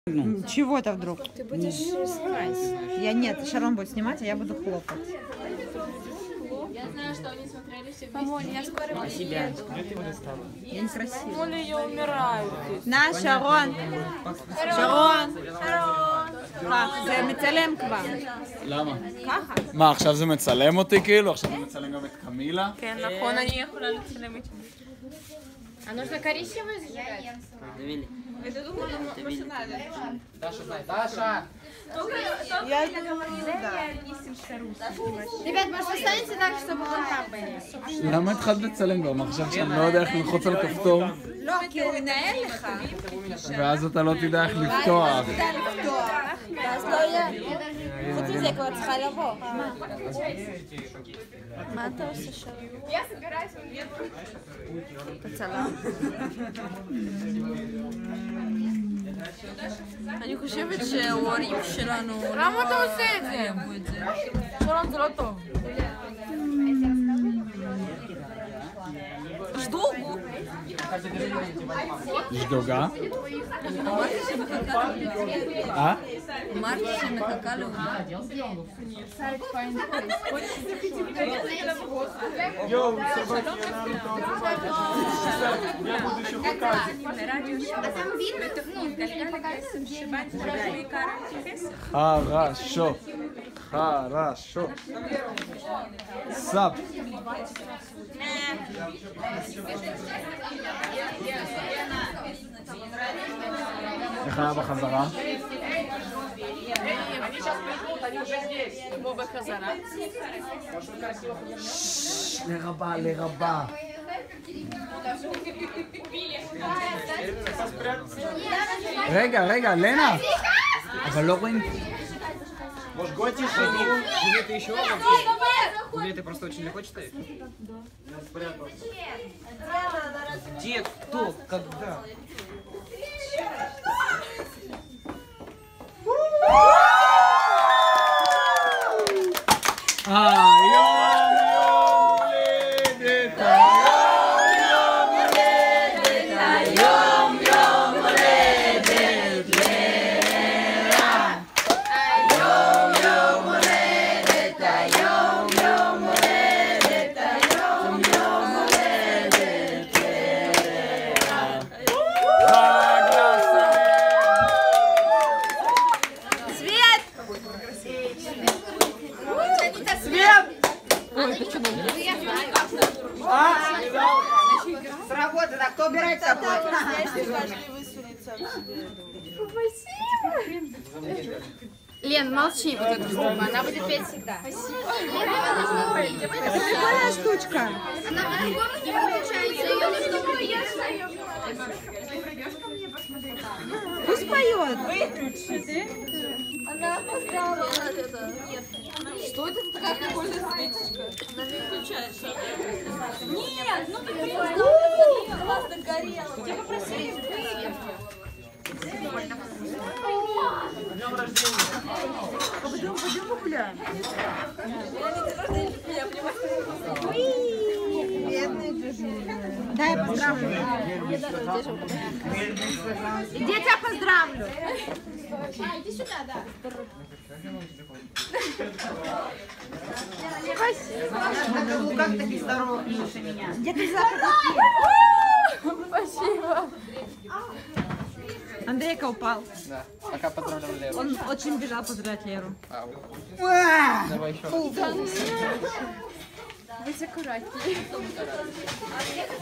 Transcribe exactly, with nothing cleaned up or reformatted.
Ну. Чего-то вдруг. Ты будешь снимать. Я нет, Шарон будет снимать, а я буду хлопать. Я знаю, что они смотрели все вместе. Мамуль, я скоро приеду. Я некрасивая. Мамуль, я умираю. На, Шарон. Шарון. זה מצלם כבר. למה? ככה. מה, עכשיו זה מצלם אותי כאילו? עכשיו זה מצלם גם את קמילה? כן, נכון, אני יכולה לצלם את זה. А нужно коричневый зажигать? Это думала, может надо. Даша, Даша! Я это говорила, да. Ребят, может останется так, чтобы вон там были? למה התחלת לצלם כבר? מה חשבת שאני לא יודע איך ללחוץ על כפתור? לא, כי הוא ינהל לך. ואז אתה לא תדע איך לפתוח. ואז תדע לפתוח. ואז לא יהיה. חוץ מזה כבר צריכה לבוא. מה אתה עושה שם? הצלם. אני חושבת שההורים שלנו... למה אתה עושה את זה? שרון, זה לא טוב. שדוגו. שדוגה? אה? אמרתי שמחכה לו. יואו, סבבה, я буду еще показывать. хорошо, хорошо. סאב. איך היה בחזרה? כמו בחזרה. לרבה, לרבה. רגע, רגע, לנה! אבל לא רואים... Может, Готи шагнул? Или ты еще Или ты просто очень легко читаешь? Где, кто, когда? Сработано, а кто убирает собой? Лен, молчи вот эту штуку, она будет петь всегда. Это прикольная штучка. Она по-другому не получается, ее нужно уехать. Пусть поет. Она опоздала. Что это за такая прикольная светочка? Она не включается. Нет, ну ты просто классно горела. Тебя попросили выйти. Пойдем, пойдем погуляем. Бедные чужие. Дай я поздравлю. Иди, я тебя поздравлю. А, иди сюда, да. Спасибо. Как таких здоровых меньше меня? Где ты запах? Спасибо. Андрейка упал. Да. Пока поздравляю Леру. Он очень бежал поздравлять Леру. Давай еще. Будь аккуратнее.